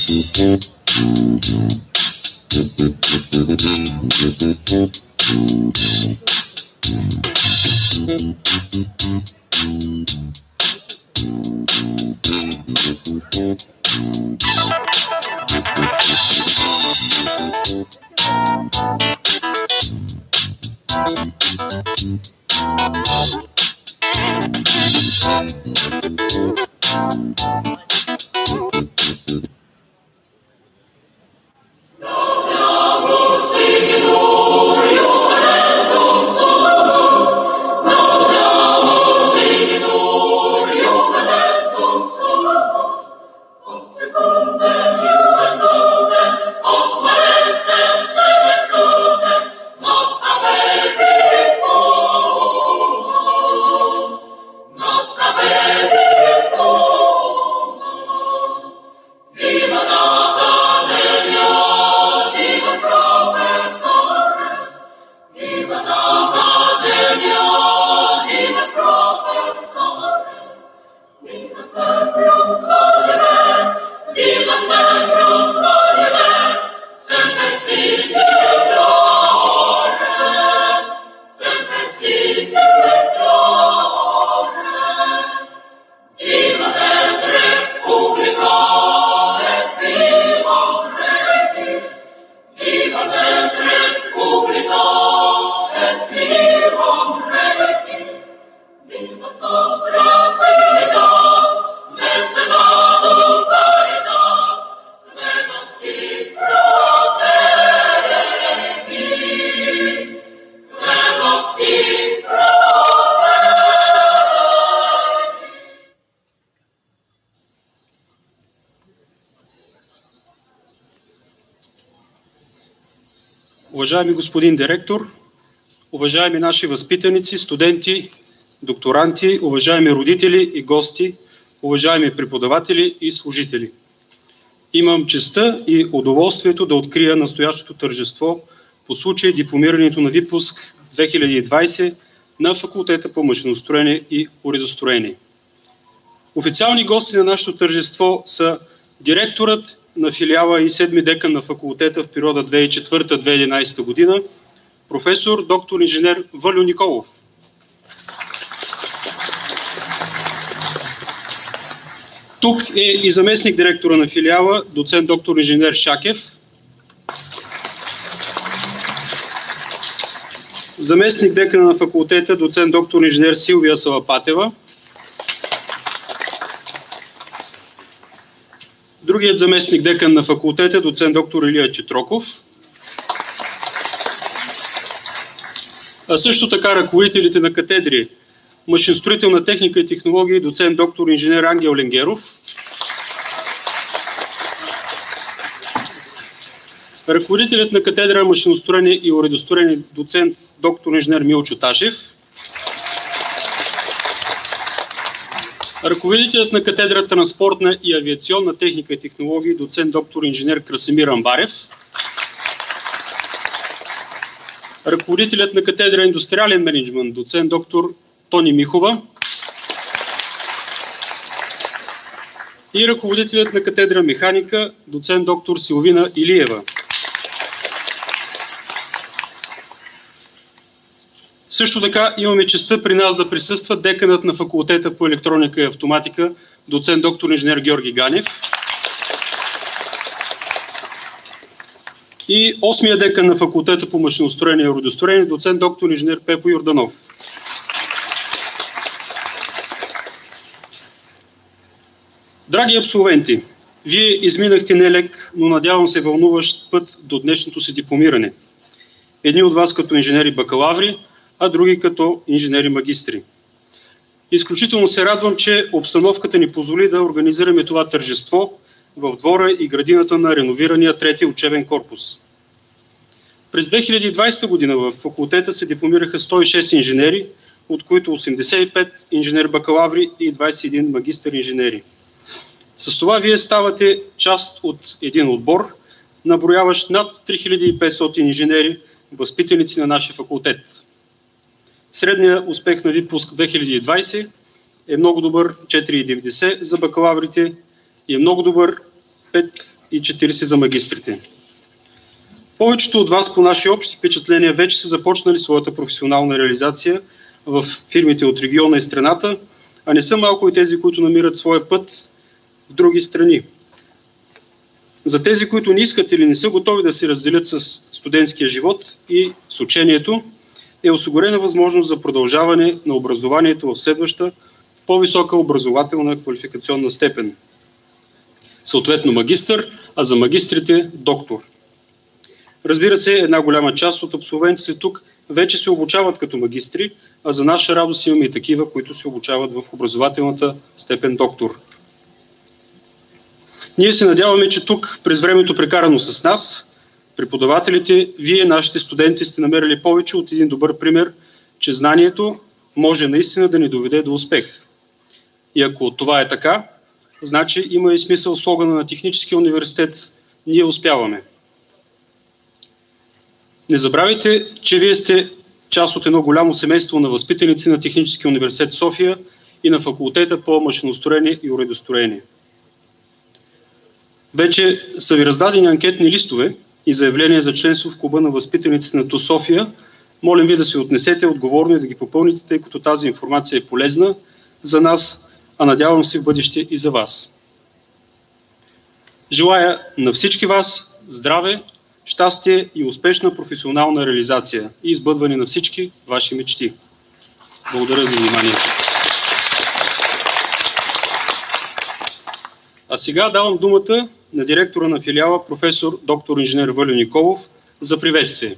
Уважаеми господин директор, уважаеми наши възпитаници, студенти, докторанти, уважаеми родители и гости, уважаеми преподаватели и служители. Имам честта и удоволствието да открия настоящото тържество по случай дипломирането на випуск 2020 на факултета по машиностроене и уредостроение. Официални гости на нашето тържество са директорът на филиала и седми декан на факултета в периода 2004-2011 година, професор доктор инженер Вальо Николов. Тук е и заместник директора на филиала, доцент доктор инженер Шакев, заместник декана на факултета, доцент доктор инженер Силвия Салапатева, другият заместник декан на факултета, доцент доктор Илия Четроков, а също така ръководителите на катедри машиностроителна техника и технологии, доцент доктор инженер Ангел Ленгеров, ръководителят на катедра машиностроене и уредостроене, доцент доктор инженер Милчо Ташев, ръководителят на катедра транспортна и авиационна техника и технологии, доцент доктор инженер Красимир Амбарев, ръководителят на катедра индустриален мениджмънт, доцент доктор Тони Михова и ръководителят на катедра механика, доцент доктор Силвина Илиева. Също така имаме честта при нас да присъства деканът на факултета по електроника и автоматика, доцент доктор инженер Георги Ганев и осмия декан на факултета по машиностроене и уредостроене, доцент доктор инженер Пепо Йорданов. Драги абсолвенти, вие изминахте нелек, но надявам се вълнуващ път до днешното си дипломиране. Едни от вас като инженери бакалаври, а други като инженери-магистри. Изключително се радвам, че обстановката ни позволи да организираме това тържество в двора и градината на реновирания трети учебен корпус. През 2020 година в факултета се дипломираха 106 инженери, от които 85 инженери-бакалаври и 21 магистър-инженери. С това вие ставате част от един отбор, наброяващ над 3500 инженери, възпитаници на нашия факултет. Средният успех на випуск 2020 е много добър, 4,90 за бакалаврите и е много добър, 5,40 за магистрите. Повечето от вас по наши общи впечатления вече са започнали своята професионална реализация в фирмите от региона и страната, а не са малко и тези, които намират своя път в други страни. За тези, които не искат или не са готови да се разделят с студентския живот и с учението, е осигурена възможност за продължаване на образованието в следваща по-висока образователна квалификационна степен. Съответно магистър, а за магистрите доктор. Разбира се, една голяма част от абсолвентите тук вече се обучават като магистри, а за наша радост имаме и такива, които се обучават в образователната степен доктор. Ние се надяваме, че тук през времето прекарано с нас, преподавателите, вие, нашите студенти, сте намерили повече от един добър пример, че знанието може наистина да ни доведе до успех. И ако това е така, значи има и смисъл слогана на Техническия университет "Ние успяваме". Не забравяйте, че вие сте част от едно голямо семейство на възпитаници на Техническия университет София и на факултета по машиностроение и уредостроение. Вече са ви раздадени анкетни листове и заявления за членство в клуба на възпитаниците на ТУ София. Молим ви да се отнесете отговорно и да ги попълните, тъй като тази информация е полезна за нас, а надявам се в бъдеще и за вас. Желая на всички вас здраве, щастие и успешна професионална реализация и избъдване на всички ваши мечти. Благодаря за вниманието. А сега давам думата на директора на филиала, професор доктор инженер Валю Николов, за приветствие.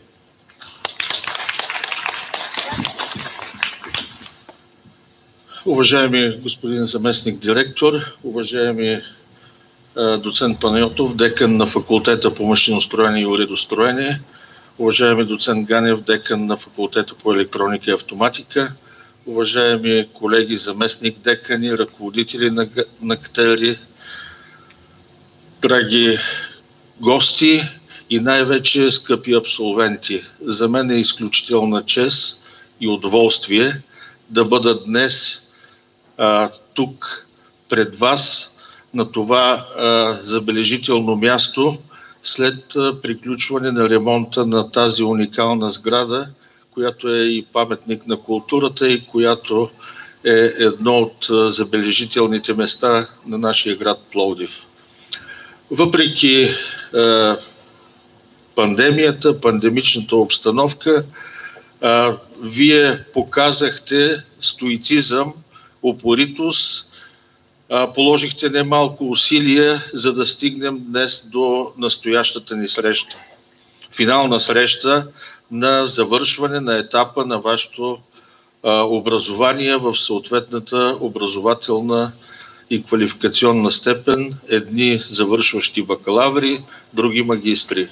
Уважаеми господин заместник директор, уважаеми доцент Панайотов, декан на факултета по машиностроение и уредостроение, уважаеми доцент Ганев, декан на факултета по електроника и автоматика, уважаеми колеги заместник декани, ръководители на катедри, драги гости и най-вече скъпи абсолвенти. За мен е изключителна чест и удоволствие да бъда днес тук пред вас на това забележително място след приключване на ремонта на тази уникална сграда, която е и паметник на културата и която е едно от забележителните места на нашия град Пловдив. Въпреки пандемията, пандемичната обстановка, вие показахте стоицизъм, упоритост, положихте немалко усилия, за да стигнем днес до настоящата ни среща. Финална среща на завършване на етапа на вашето образование в съответната образователна и квалификационна степен, едни завършващи бакалаври, други магистри.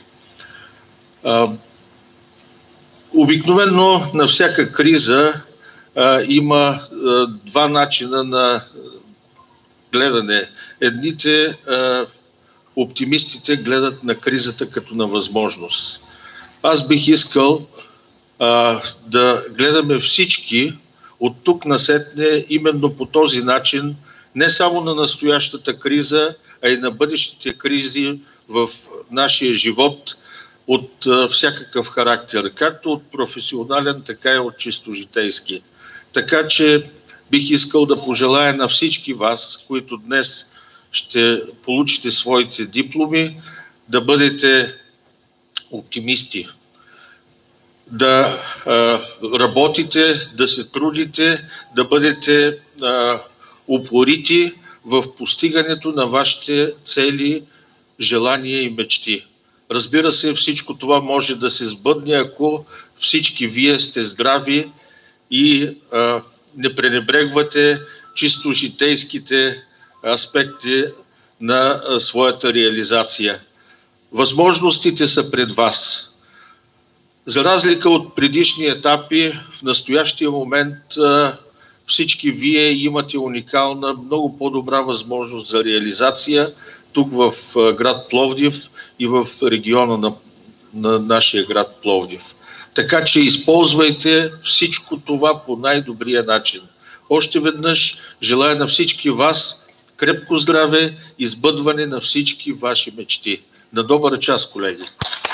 Обикновено на всяка криза има два начина на гледане. Едните, оптимистите, гледат на кризата като на възможност. Аз бих искал да гледаме всички от тук насетне именно по този начин, не само на настоящата криза, а и на бъдещите кризи в нашия живот от всякакъв характер, както от професионален, така и от чисто житейски. Така че бих искал да пожелая на всички вас, които днес ще получите своите дипломи, да бъдете оптимисти, да работите, да се трудите, да бъдете упорити в постигането на вашите цели, желания и мечти. Разбира се, всичко това може да се сбъдне, ако всички вие сте здрави и не пренебрегвате чисто житейските аспекти на своята реализация. Възможностите са пред вас. За разлика от предишни етапи, в настоящия момент всички вие имате уникална, много по-добра възможност за реализация тук в град Пловдив и в региона на нашия град Пловдив. Така че използвайте всичко това по най-добрия начин. Още веднъж желая на всички вас крепко здраве и сбъдване на всички ваши мечти. На добър час, колеги!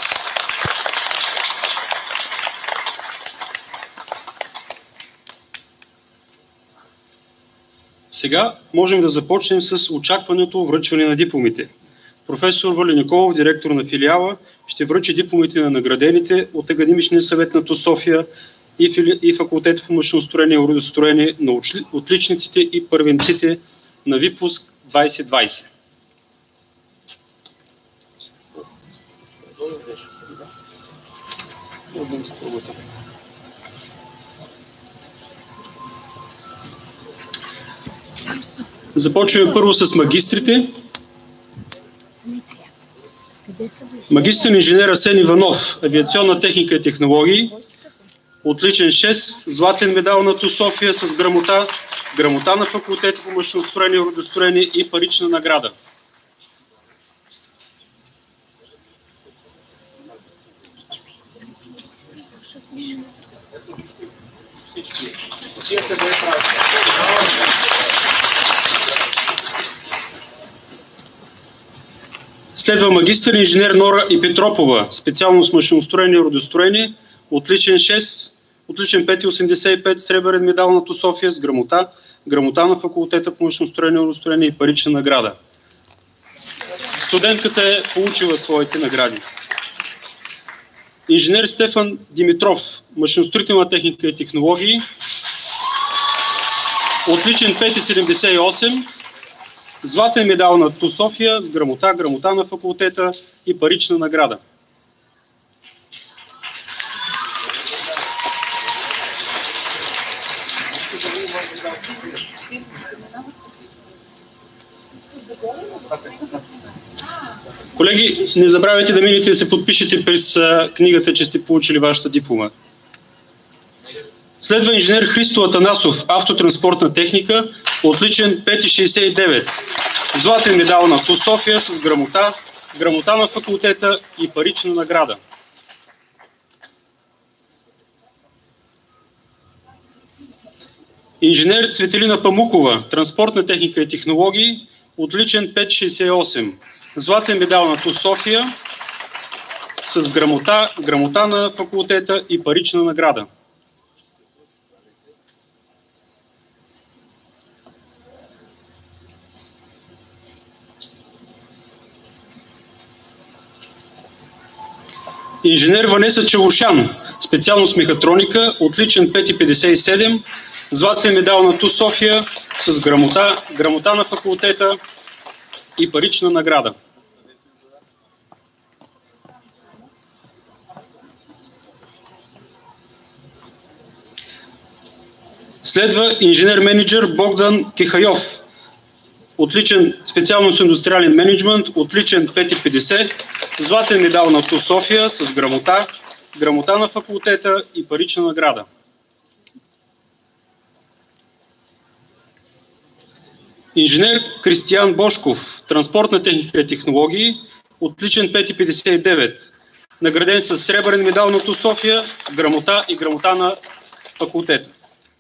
Сега можем да започнем с очакваното връчване на дипломите. Професор Вали Николов, директор на филиала, ще връчи дипломите на наградените от Академичния съвет на ТУ София и факултета по машиностроение и уредостроение на отличниците и първенците на випуск 2020. Започваме първо с магистрите. Магистър инженер Асен Иванов, авиационна техника и технологии, отличен 6, златен медал на ТУ София с грамота, грамота на факултета по машиностроение и уредостроение и парична награда. Следва магистър инженер Нора Ипетропова, специалност машиностроение и уредостроение, отличен 6, отличен 5,85, сребърен медал на ТУ София с грамота, грамота на факултета по машиностроение и уредостроение и парична награда. Студентката е получила своите награди. Инженер Стефан Димитров, машиностроителна техника и технологии, отличен 5,78, златен медал на ТУ София с грамота, грамота на факултета и парична награда. Колеги, не забравяйте да минете да се подпишете през книгата, че сте получили вашата диплома. Следва инженер Христо Атанасов, автотранспортна техника, отличен 5,69. Златен медал на ТУ София с грамота, грамота на факултета и парична награда. Инженер Цветелина Памукова, транспортна техника и технологии, отличен 5,68. Златен медал на ТУ София с грамота, грамота на факултета и парична награда. Инженер Ванеса Чавушан, специалност мехатроника, отличен 5,57, златен медал на ТУ София с грамота, грамота на факултета и парична награда. Следва инженер-менеджер Богдан Кихайов, отличен специалност индустриален менеджмент, отличен 5,50, златен медал на ТУ София с грамота, грамота на факултета и парична награда. Инженер Кристиян Бошков, транспортна техника и технологии, отличен 5,59, награден с сребърен медал на ТУ София, грамота и грамота на факултета.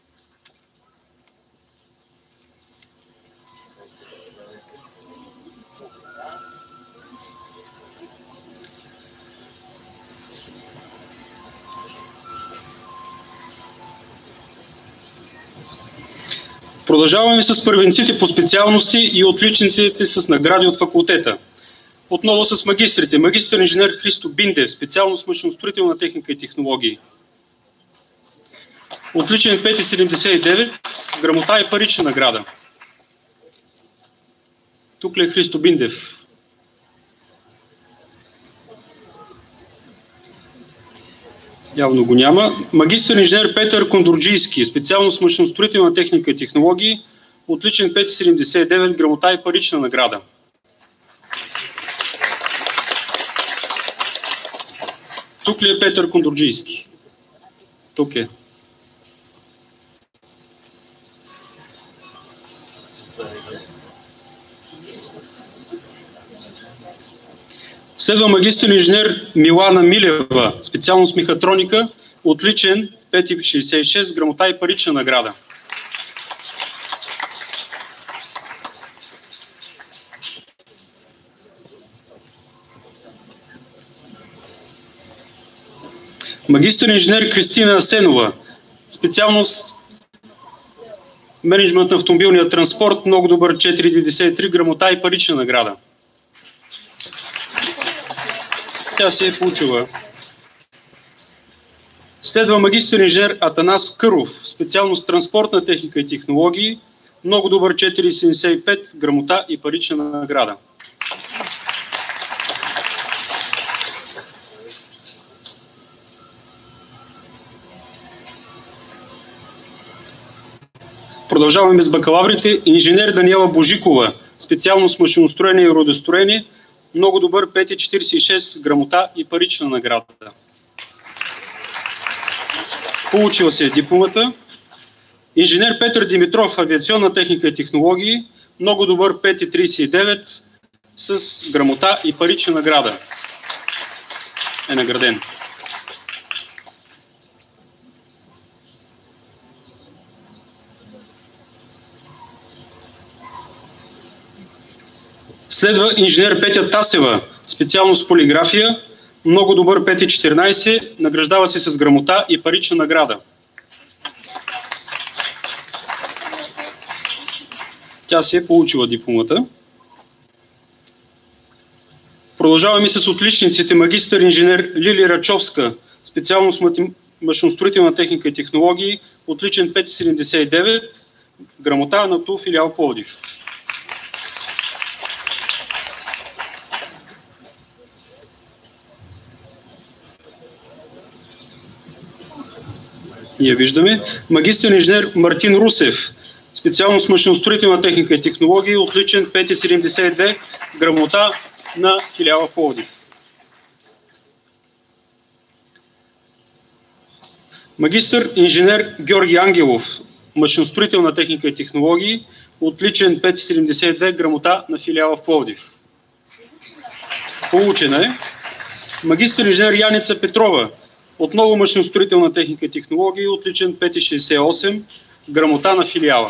Продължаваме с първенците по специалности и отличниците с награди от факултета. Отново с магистрите. Магистър инженер Христо Биндев, специалност машиностроителна техника и технологии. Отличен 5,79, грамота и парична награда. Тук ли е Христо Биндев? Явно го няма. Магистър инженер Петър Кондорджийски, специалност машиностроителна техника и технологии, отличен 5,79, грамота и парична награда. Тук ли е Петър Кондорджийски? Тук е. Следва магистър инженер Милана Милева, специалност мехатроника, отличен 5,66, грамота и парична награда. Магистър инженер Кристина Асенова, специалност менеджмент на автомобилния транспорт, много добър 4,93, грамота и парична награда. Тя се е получила. Следва магистър инженер Атанас Къров, специалност транспортна техника и технологии, много добър 4,75, грамота и парична награда. Продължаваме с бакалаврите. Инженер Даниела Божикова, специалност машиностроение и родостроение, много добър 5,46, грамота и парична награда. Получила се дипломата. Инженер Петър Димитров, авиационна техника и технологии, много добър 5,39 с грамота и парична награда. Е награден. Следва инженер Петя Тасева, специалност полиграфия, много добър 5,14, награждава се с грамота и парична награда. Тя се е получила дипломата. Продължаваме с отличниците. Магистър инженер Лили Рачовска, специалност машиностроителна техника и технологии, отличен 5,79, грамота на ТУ филиал Пловдив. Ние виждаме. Магистър инженер Мартин Русев, специалност машиностроителна техника и технологии, отличен 5,72, грамота на филиала Пловдив. Магистър инженер Георги Ангелов, машиностроителна техника и технологии, отличен 5,72, грамота на филиала в Пловдив. Получена е. Магистър инженер Яница Петрова, отново машиностроителна техника и технологии, отличен 5,68, грамота на филиала.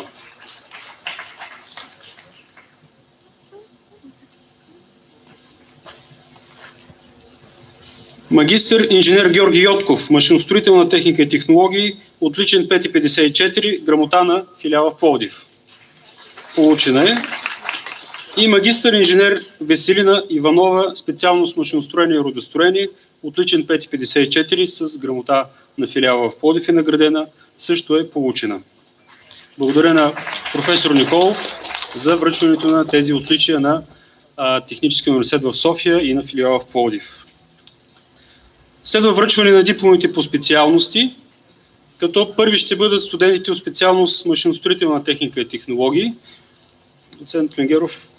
Магистър инженер Георги Йотков, машиностроителна техника и технологии, отличен 5,54, грамота на филиала в Пловдив. Получена е. И магистър инженер Веселина Иванова, специалност машиностроение и родостроение, отличен 5,54 с грамота на филиала в Пловдив, е наградена, също е получена. Благодаря на професор Николов за връчването на тези отличия на Техническия университет в София и на филиала в Пловдив. Следва връчване на дипломите по специалности, като първи ще бъдат студентите от специалност машиностроителна техника и технологии. Доцент Кленгеров.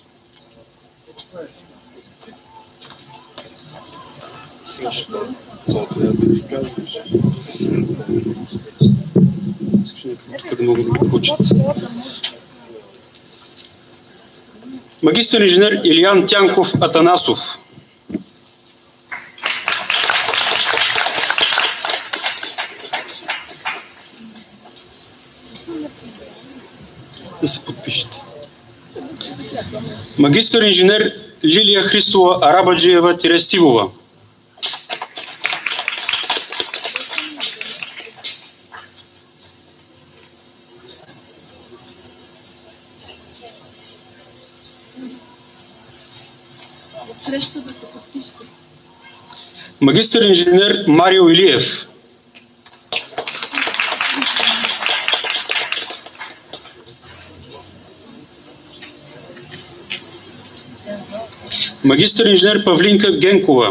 Тук да могат да го получат. Магистър инженер Илиян Тянков Атанасов. Да се подпишете. Магистър инженер Лилия Христова Арабаджиева-Сивова. Магистър инженер Марио Илиев. Магистър инженер Павлинка Генкова.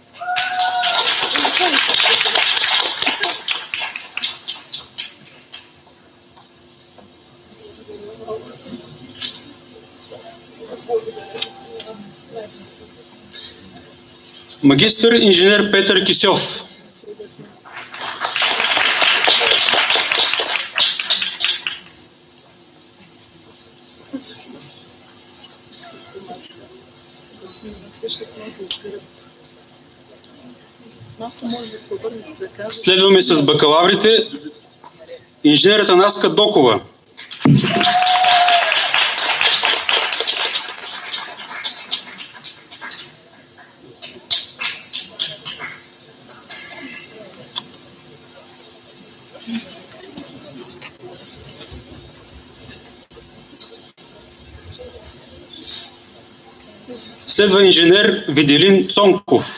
Магистър инженер Петър Кисьов. Следваме с бакалаврите. Инженерът Анаска Докова. Следва инженер Виделин Цонков.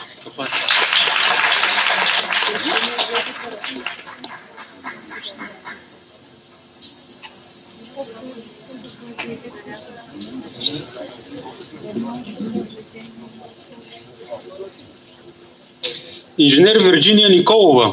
Инженер Вирджиния Николова.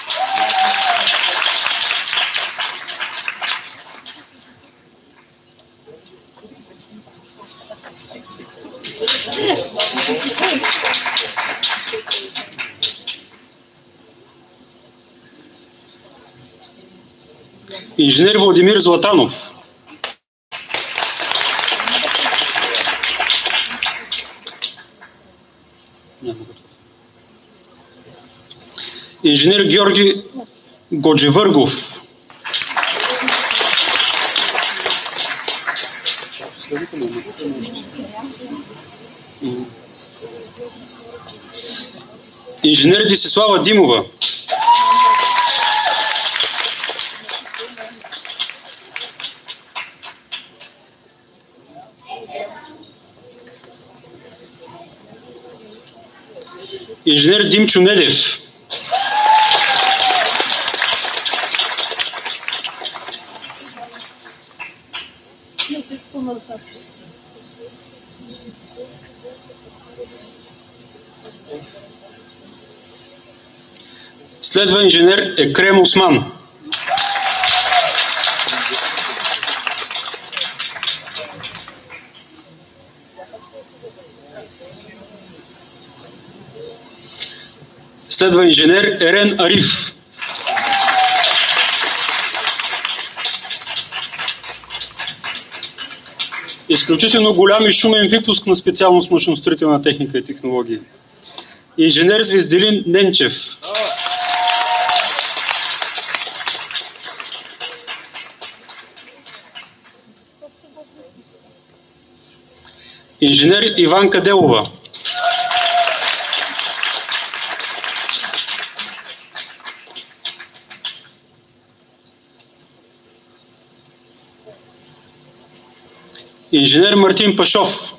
Инженер Владимир Златанов. Инженер Георги Годжевъргов. Инженер Десислава Димова. Инженер Димчо Недев. Следва инженер Екрем Осман. Следва инженер Ерен Ариф. Изключително голям и шумен выпуск на специалност машиностроителна техника и технологии. Инженер Звезделин Ненчев. Инженер Иванка Делова. Инженер Мартин Пашов.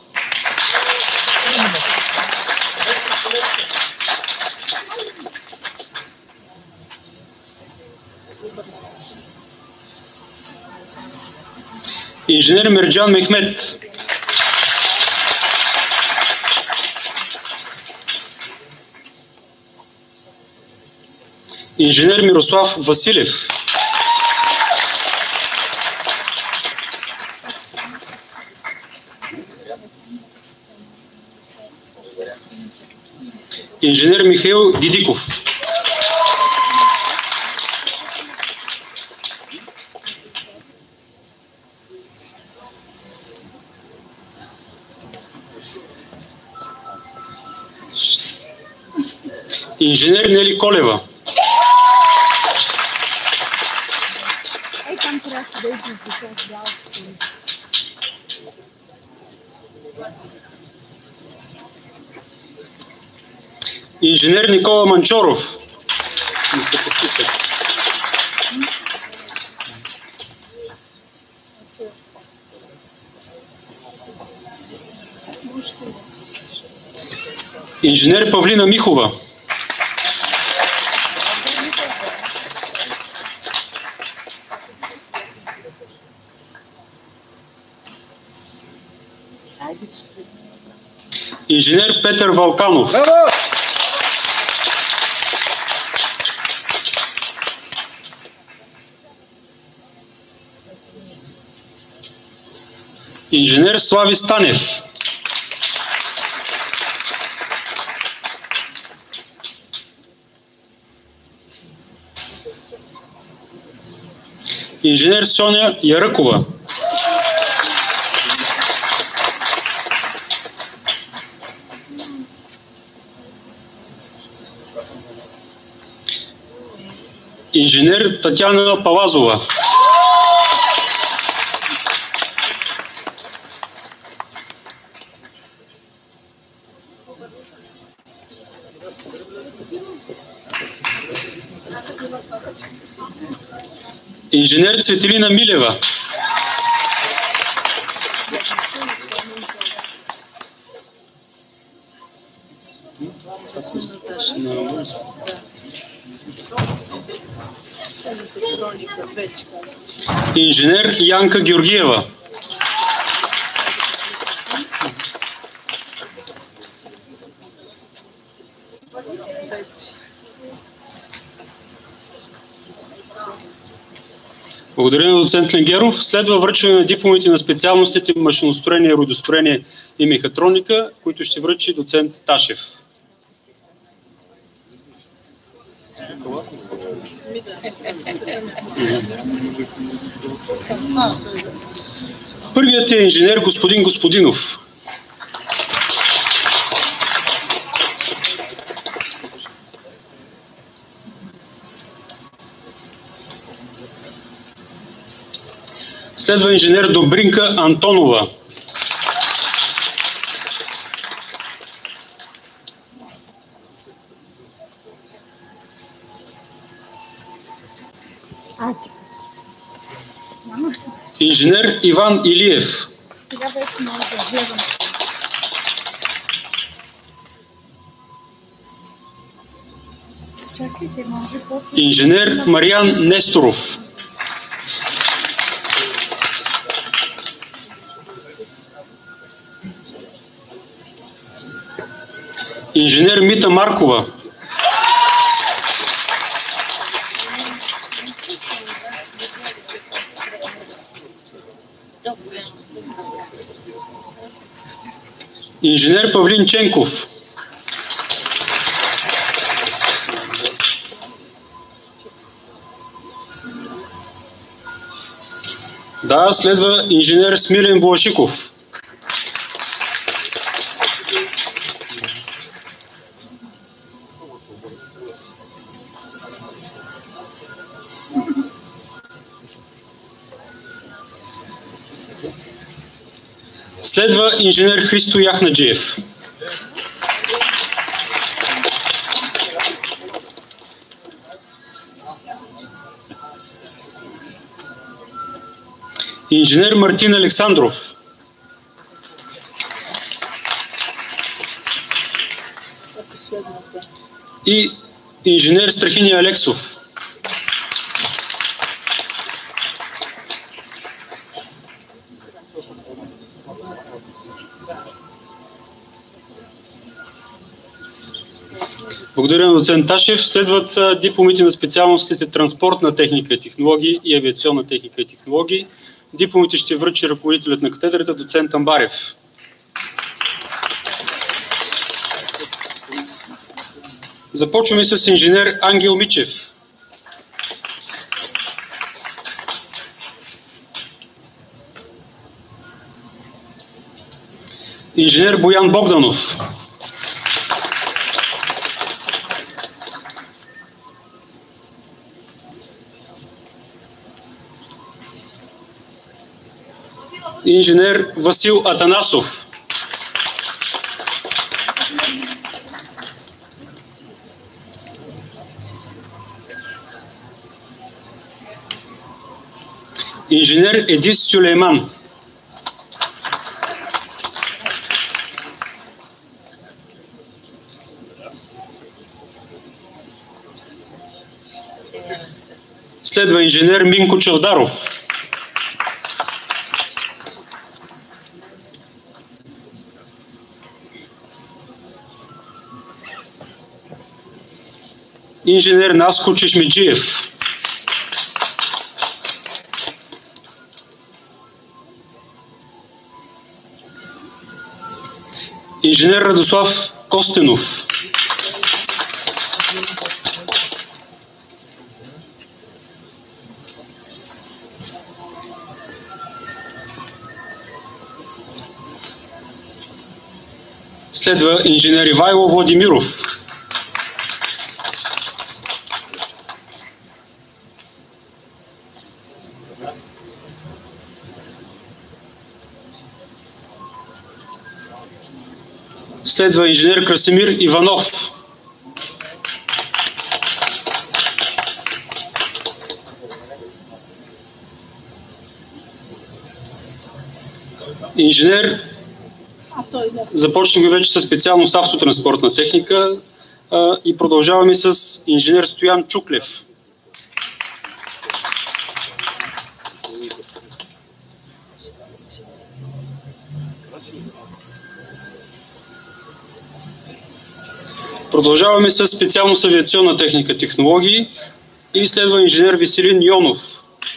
Инженер Мерджан Мехмет. Инженер Мирослав Василев. Инженер Михаил Дидиков. Инженер Нели Колева. Инженер Никола Манчоров. Не се подписал. Инженер Павлина Михова. Инженер Петър Валканов. Браво! Инженер Слави Станев. Инженер Соня Яръкова. Инженер Татьяна Палазова. Инженер Цветелина Милева. Инженер Янка Георгиева. Благодаря на доцент Ленгеров. Следва връчване на дипломите на специалностите машиностроение, родостроение и мехатроника, които ще връчи доцент Ташев. Първият е инженер господин Господинов. Следва инженер Добринка Антонова. Инженер Иван Илиев. Инженер Мариан Несторов. Инженер Мита Маркова. Инженер Павлин Ченков. Да, следва инженер Смилен Блашиков. Следва инженер Христо Яхнаджиев. Инженер Мартин Александров. И инженер Страхиния Алексов. Благодаря на доцент Ташев. Следват дипломите на специалностите транспортна техника и технологии и авиационна техника и технологии. Дипломите ще връчи ръководителят на катедрата доцент Амбарев. Започваме с инженер Ангел Мичев. Инженер Боян Богданов. Инженер Васил Атанасов. Инженер Едис Сюлейман. Следва инженер Минко Чавдаров. Инженер Наско Чешмеджиев. Инженер Радослав Костенов. Следва инженер Ивайло Владимиров. Следва инженер Красимир Иванов. Инженер Започнахме вече с специалност автотранспортна техника и продължаваме с инженер Стоян Чуклев. Продължаваме с специалност авиационна техника технологии и следва инженер Веселин Йонов.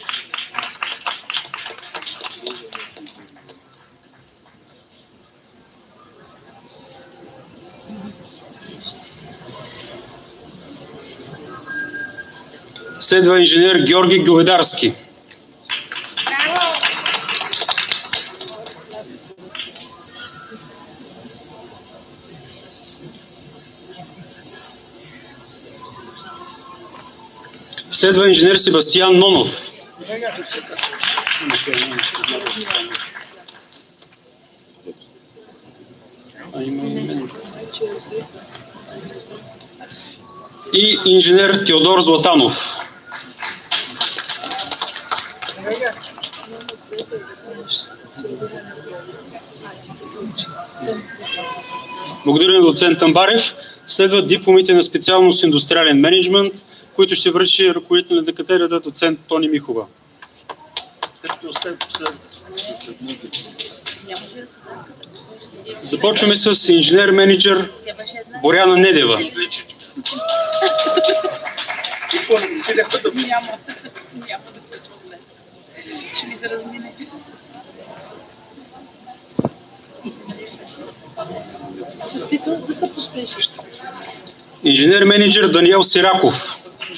Следва инженер Георги Говедарски. Следва инженер Себастиян Нонов. И инженер Теодор Златанов. Благодаря на доцент Тамбарев. Следват дипломите на специалност индустриален мениджмънт, които ще връчи ръководител на катедрата доцент Тони Михова. Започваме с инженер-менеджер Боряна Недева. Ще ми се размине. Честито да се поспешиш. Инженер-менеджер Даниел Сираков.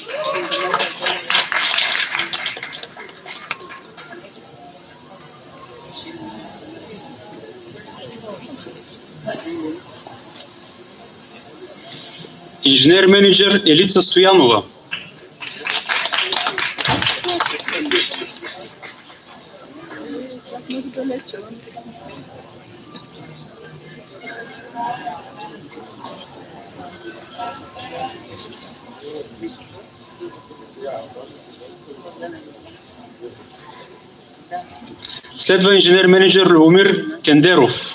Инженер-менеджер Елица Стоянова. Следва инженер-менеджер Любомир Кендеров.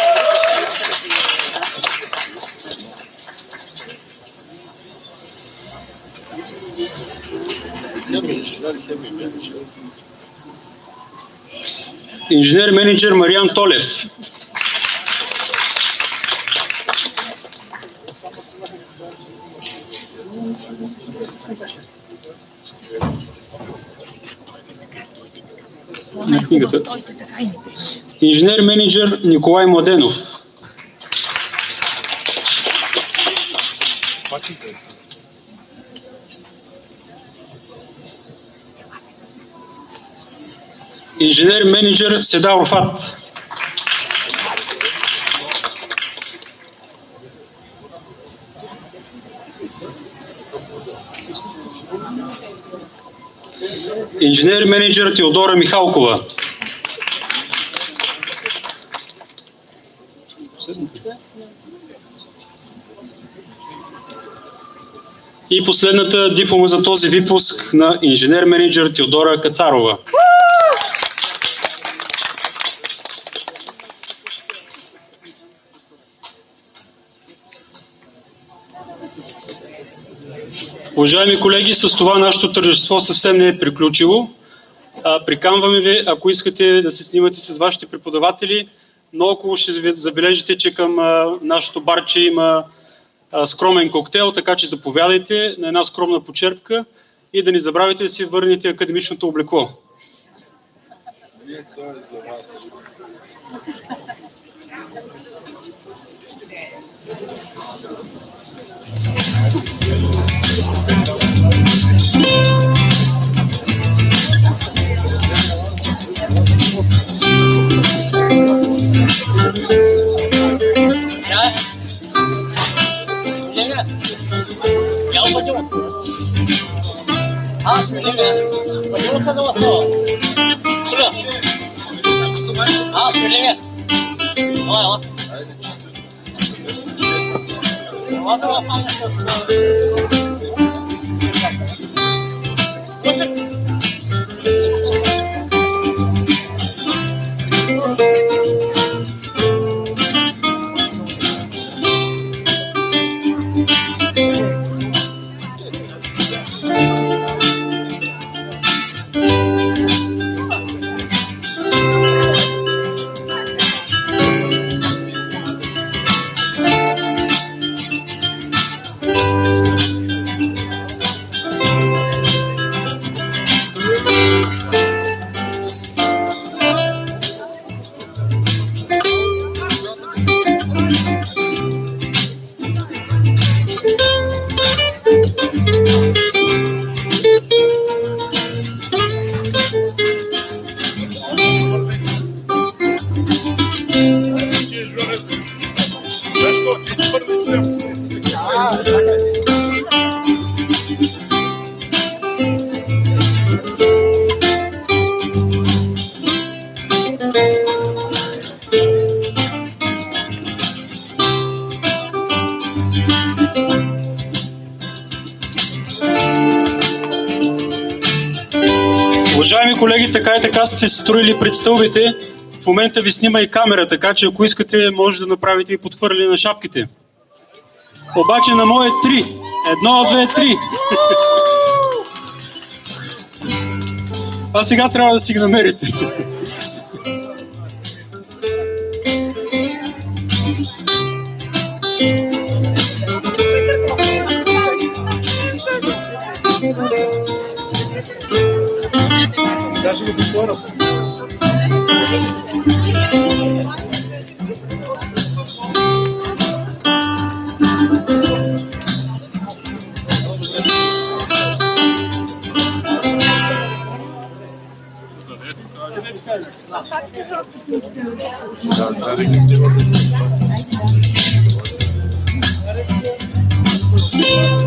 Инженер-менеджер Мариан Толев. На книгата. Инженер-менеджер Николай Младенов. Инженер-менеджер Седа Орфат. Инженер-менеджер Теодора Михалкова. И последната диплома за този випуск на инженер-менеджер Теодора Кацарова. Уважаеми колеги, с това нашето тържество съвсем не е приключило. Приканваме ви, ако искате да се снимате с вашите преподаватели, много ще забележите, че към нашото барче има скромен коктейл, така че заповядайте на една скромна почерпка и да не забравяйте да си върнете академичното облекло. Това е за вас. Уважаеми колеги, така и така сте се строили пред стълбите. В момента ви снима и камера, така че ако искате, може да направите и подхвърляне на шапките. Обаче на мое 3. 1, 2, 3. А сега трябва да си ги намерите. Даже го повторя. Да,